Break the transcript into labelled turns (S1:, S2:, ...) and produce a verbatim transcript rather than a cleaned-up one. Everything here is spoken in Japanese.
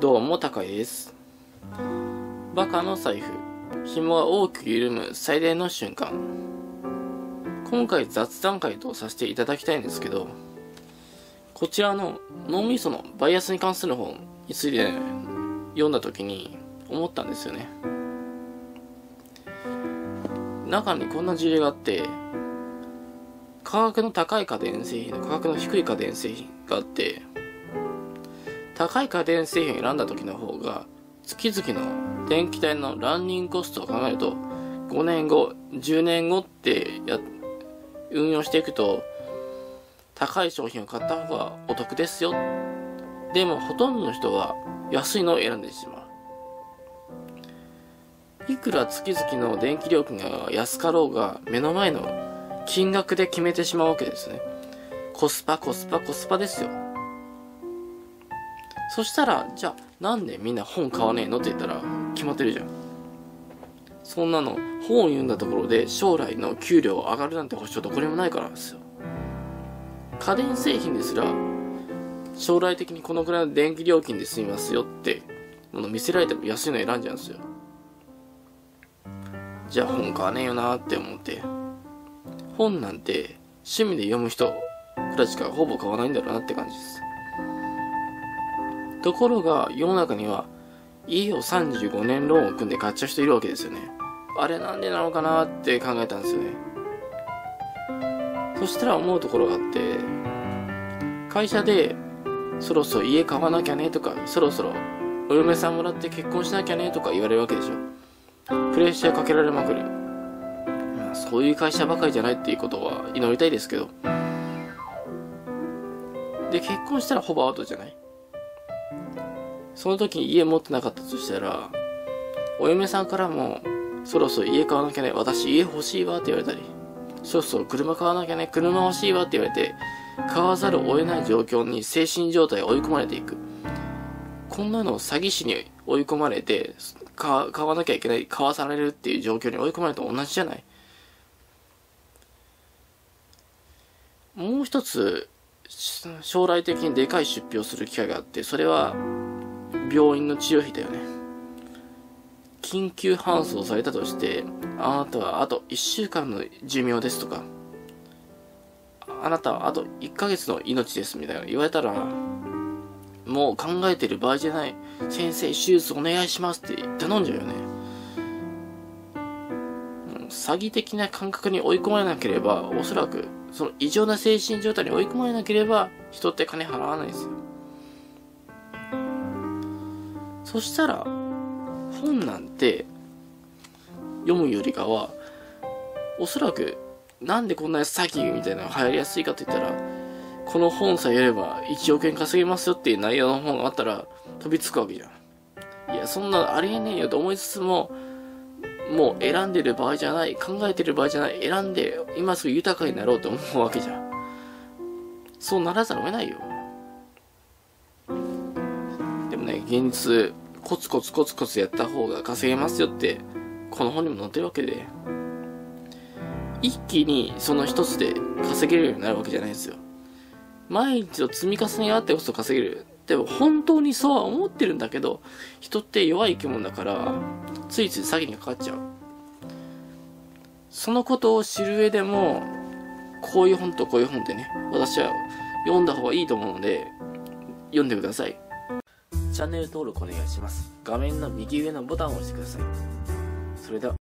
S1: どうも高井です。バカの財布、紐が大きく緩む最大の瞬間。今回雑談会とさせていただきたいんですけど、こちらの脳みそのバイアスに関する本について、ね、読んだ時に思ったんですよね。中にこんな事例があって、価格の高い家電製品と価格の低い家電製品があって、高い家電製品を選んだ時の方が月々の電気代のランニングコストを考えるとごねんご、じゅうねんごってや運用していくと高い商品を買った方がお得ですよ。でもほとんどの人は安いのを選んでしまう。いくら月々の電気料金が安かろうが目の前の金額で決めてしまうわけですね。コスパコスパコスパですよ。そしたら、じゃあなんでみんな本買わねえのって言ったら決まってるじゃん。そんなの本を読んだところで将来の給料上がるなんて保証どこにもないからなんですよ。家電製品ですら将来的にこのくらいの電気料金で済みますよってもの見せられても安いの選んじゃうんですよ。じゃあ本買わねえよなって思って、本なんて趣味で読む人くらいしかほぼ買わないんだろうなって感じです。ところが世の中には家をさんじゅうごねんローンを組んで買っちゃう人いるわけですよね。あれなんでなのかなって考えたんですよね。そしたら思うところがあって、会社でそろそろ家買わなきゃねとか、そろそろお嫁さんもらって結婚しなきゃねとか言われるわけでしょ。プレッシャーかけられまくる。まあ、そういう会社ばかりじゃないっていうことは祈りたいですけど。で、結婚したらほぼアウトじゃない。その時に家持ってなかったとしたら、お嫁さんからもそろそろ家買わなきゃね、私家欲しいわって言われたり、そろそろ車買わなきゃね、車欲しいわって言われて買わざるを得ない状況に精神状態を追い込まれていく。こんなの詐欺師に追い込まれて買わなきゃいけない、買わされるっていう状況に追い込まれたと同じじゃない。もう一つ将来的にでかい出費をする機会があって、それは病院の治療費だよね。緊急搬送されたとして、あなたはあといっしゅうかんの寿命ですとか、あなたはあといっかげつの命ですみたいな言われたら、もう考えてる場合じゃない、先生手術お願いしますって頼んじゃうよね。詐欺的な感覚に追い込まれなければ、おそらくその異常な精神状態に追い込まれなければ人って金払わないですよ。そしたら本なんて読むよりかは、おそらくなんでこんな詐欺みたいなのが流行りやすいかって言ったら、この本さえやればいちおくえん稼げますよっていう内容の本があったら飛びつくわけじゃん。いや、そんなのありえねえよと思いつつも、もう選んでる場合じゃない、考えてる場合じゃない、選んで今すぐ豊かになろうと思うわけじゃん。そうならざるを得ないよ。でもね、現実コツコツコツコツやった方が稼げますよってこの本にも載ってるわけで、一気にその一つで稼げるようになるわけじゃないんですよ。毎日の積み重ねがあってこそ稼げる。でも本当にそうは思ってるんだけど、人って弱い生き物だからついつい詐欺にかかっちゃう。そのことを知る上でも、こういう本とこういう本でね、私は読んだ方がいいと思うので読んでください。チャンネル登録お願いします。画面の右上のボタンを押してください。それでは。